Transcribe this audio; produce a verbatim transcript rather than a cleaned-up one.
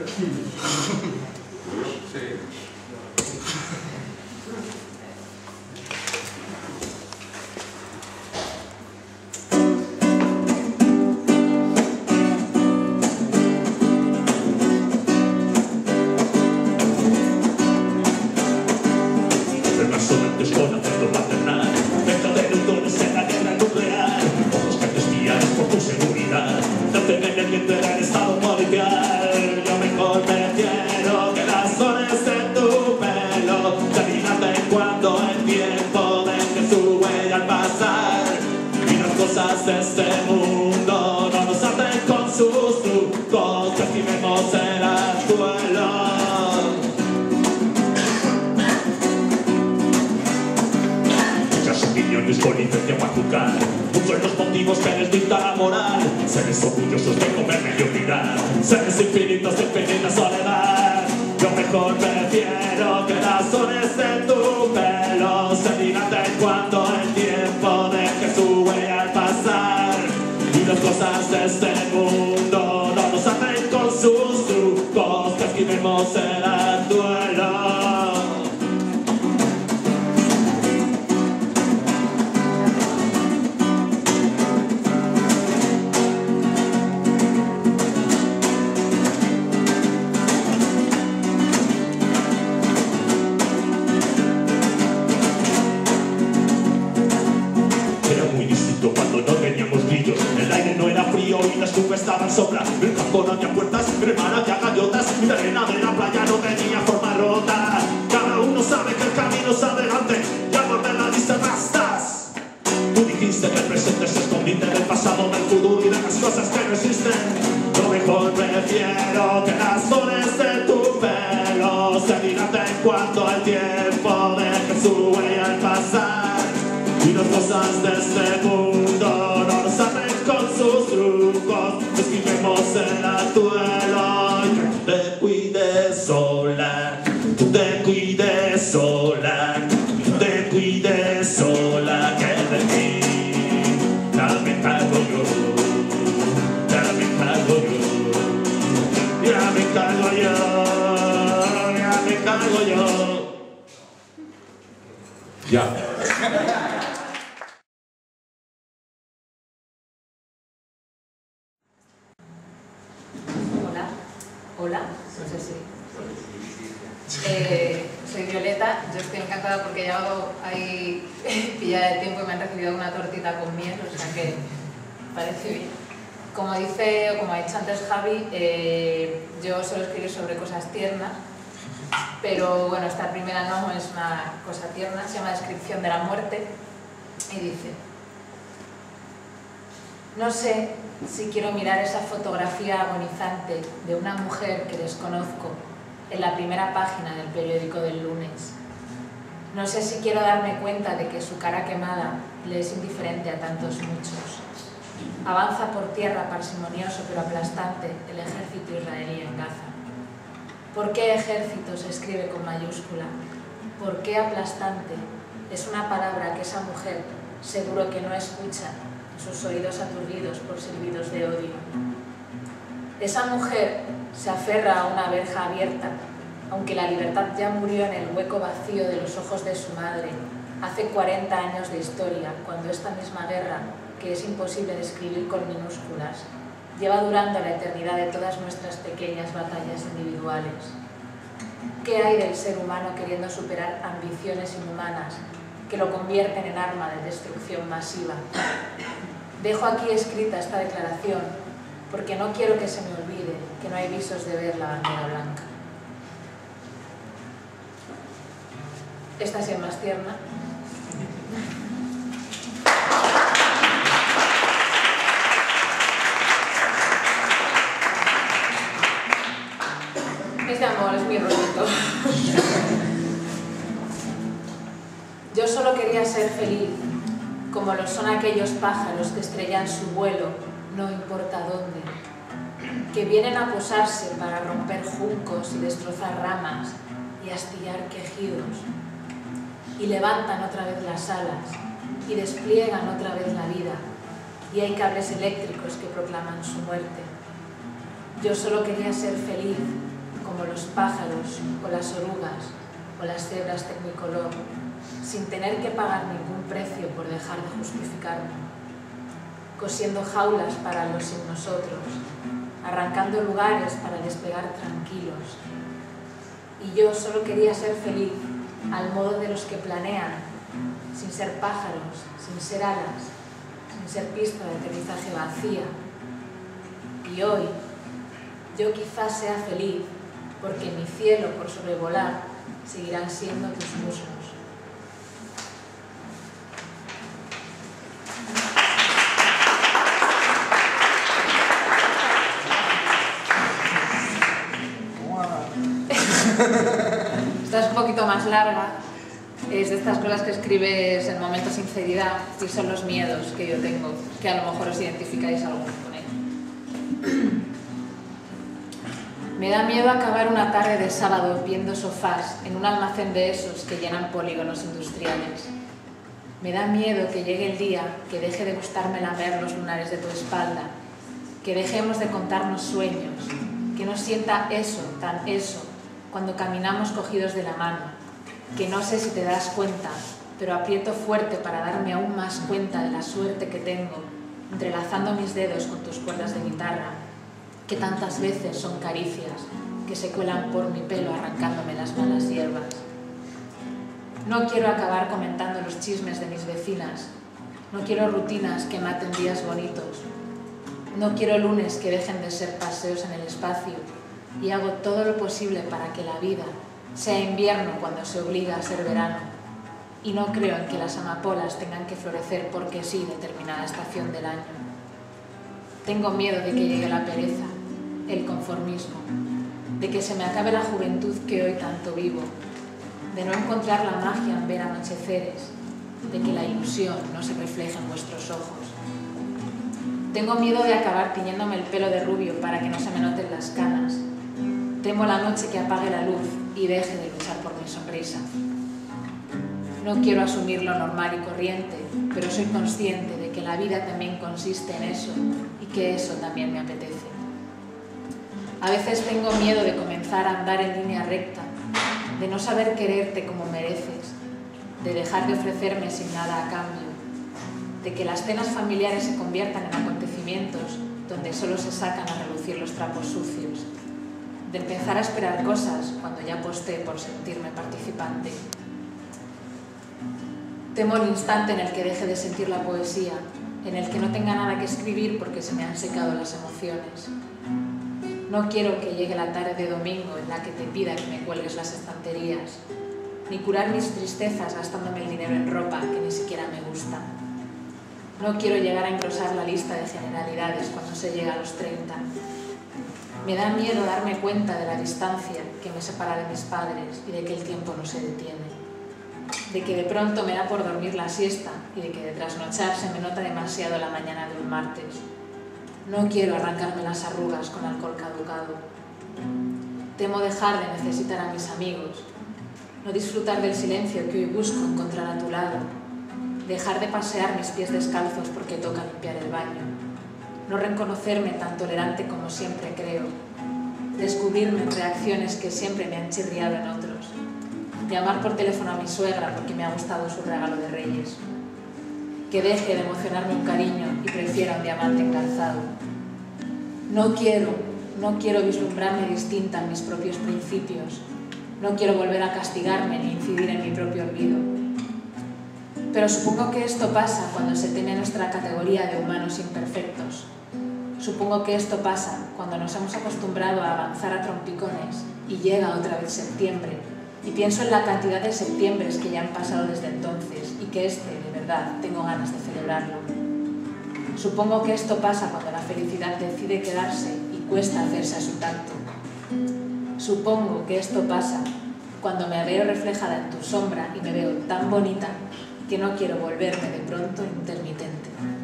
de este mundo no nos aten con sus trucos, que esquivemos el anzuelo. Muchas opiniones con licencia para juzgar, muchos los motivos que les dicta la moral, seres orgullosos de comer mediocridad, seres infinitos de infinita soledad. Yo mejor prefiero que las zonas de tu pelo se dilaten cuando el tiempo deje su huella al pasar. Y las cosas de este mundo no nos aten con sus trucos, que esquivemos el anzuelo. Las nubes estaban sombra, el campo no había puertas, el mar había gaviotas, y la arena de la playa no tenía forma rota. Cada uno sabe que el camino es adelante, y al volver la vista bastas. Tú dijiste que el presente se escondite del pasado, del futuro y de las cosas que no existen. Yo mejor prefiero que las flores de tu pelo se dilaten cuando el tiempo deje su huella al pasar. Y las cosas de este mundo no nos aten con sus trucos, esquivemos el anzuelo. Y que tú te cuides sola, tú te cuides sola, tú te cuides sola, que de mí ya me cargo yo, ya me cargo yo, ya me cargo yo, ya me cargo yo. Ya. Hola, no sé si... Eh, soy Violeta, yo estoy encantada porque llevo ahí pillada de tiempo y me han recibido una tortita con miel, o sea que parece bien. Como dice, o como ha dicho antes Javi, eh, yo suelo escribir sobre cosas tiernas, pero bueno, esta primera no es una cosa tierna, se llama Descripción de la muerte y dice: no sé si quiero mirar esa fotografía agonizante de una mujer que desconozco en la primera página del periódico del lunes. No sé si quiero darme cuenta de que su cara quemada le es indiferente a tantos muchos. Avanza por tierra parsimonioso pero aplastante el ejército israelí en Gaza. ¿Por qué ejército se escribe con mayúscula? ¿Por qué aplastante? Es una palabra que esa mujer seguro que no escucha, sus oídos aturdidos por silbidos de odio. Esa mujer se aferra a una verja abierta, aunque la libertad ya murió en el hueco vacío de los ojos de su madre, hace cuarenta años de historia, cuando esta misma guerra, que es imposible describir con minúsculas, lleva durando la eternidad de todas nuestras pequeñas batallas individuales. ¿Qué hay del ser humano queriendo superar ambiciones inhumanas que lo convierten en arma de destrucción masiva? Dejo aquí escrita esta declaración porque no quiero que se me olvide que no hay visos de ver la bandera blanca. Esta sí es más tierna. Este amor es mi rollito. Yo solo quería ser feliz, como lo son aquellos pájaros que estrellan su vuelo, no importa dónde, que vienen a posarse para romper juncos y destrozar ramas y astillar quejidos, y levantan otra vez las alas y despliegan otra vez la vida, y hay cables eléctricos que proclaman su muerte. Yo solo quería ser feliz, como los pájaros o las orugas o las cebras tecnicolor, sin tener que pagar ningún precio por dejar de justificarme, cosiendo jaulas para los sin nosotros, arrancando lugares para despegar tranquilos. Y yo solo quería ser feliz, al modo de los que planean, sin ser pájaros, sin ser alas, sin ser pista de aterrizaje vacía. Y hoy, yo quizás sea feliz, porque mi cielo por sobrevolar seguirán siendo tus muslos. Esta es un poquito más larga, es de estas cosas que escribes en momentos de sinceridad y son los miedos que yo tengo, que a lo mejor os identificáis algunos con él. Me da miedo acabar una tarde de sábado viendo sofás en un almacén de esos que llenan polígonos industriales. Me da miedo que llegue el día que deje de gustarme lamer los lunares de tu espalda, que dejemos de contarnos sueños, que no sienta eso, tan eso, cuando caminamos cogidos de la mano, que no sé si te das cuenta, pero aprieto fuerte para darme aún más cuenta de la suerte que tengo, entrelazando mis dedos con tus cuerdas de guitarra, que tantas veces son caricias, que se cuelan por mi pelo arrancándome las malas hierbas. No quiero acabar comentando los chismes de mis vecinas, no quiero rutinas que maten días bonitos, no quiero lunes que dejen de ser paseos en el espacio, y hago todo lo posible para que la vida sea invierno cuando se obliga a ser verano. Y no creo en que las amapolas tengan que florecer porque sí determinada estación del año. Tengo miedo de que llegue la pereza, el conformismo, de que se me acabe la juventud que hoy tanto vivo, de no encontrar la magia en ver anocheceres, de que la ilusión no se refleje en vuestros ojos. Tengo miedo de acabar tiñéndome el pelo de rubio para que no se me noten las canas. Temo la noche que apague la luz y deje de luchar por mi sonrisa. No quiero asumir lo normal y corriente, pero soy consciente de que la vida también consiste en eso y que eso también me apetece. A veces tengo miedo de comenzar a andar en línea recta, de no saber quererte como mereces, de dejar de ofrecerme sin nada a cambio, de que las cenas familiares se conviertan en acontecimientos donde solo se sacan a relucir los trapos sucios, de empezar a esperar cosas cuando ya aposté por sentirme participante. Temo el instante en el que deje de sentir la poesía, en el que no tenga nada que escribir porque se me han secado las emociones. No quiero que llegue la tarde de domingo en la que te pida que me cuelgues las estanterías, ni curar mis tristezas gastándome el dinero en ropa que ni siquiera me gusta. No quiero llegar a engrosar la lista de generalidades cuando se llega a los treinta. Me da miedo darme cuenta de la distancia que me separa de mis padres y de que el tiempo no se detiene. De que de pronto me da por dormir la siesta y de que de trasnochar se me nota demasiado la mañana de un martes. No quiero arrancarme las arrugas con alcohol caducado. Temo dejar de necesitar a mis amigos, no disfrutar del silencio que hoy busco encontrar a tu lado, dejar de pasear mis pies descalzos porque toca limpiar el baño, no reconocerme tan tolerante como siempre creo, descubrirme en reacciones que siempre me han chirriado en otros, llamar por teléfono a mi suegra porque me ha gustado su regalo de Reyes, que deje de emocionarme un cariño y prefiera un diamante encalzado. No quiero, no quiero vislumbrarme distinta en mis propios principios, no quiero volver a castigarme ni incidir en mi propio olvido. Pero supongo que esto pasa cuando se teme nuestra categoría de humanos imperfectos. Supongo que esto pasa cuando nos hemos acostumbrado a avanzar a trompicones y llega otra vez septiembre y pienso en la cantidad de septiembres que ya han pasado desde entonces y que este, de verdad, tengo ganas de celebrarlo. Supongo que esto pasa cuando la felicidad decide quedarse y cuesta hacerse a su tacto. Supongo que esto pasa cuando me veo reflejada en tu sombra y me veo tan bonita que no quiero volverme de pronto intermitente.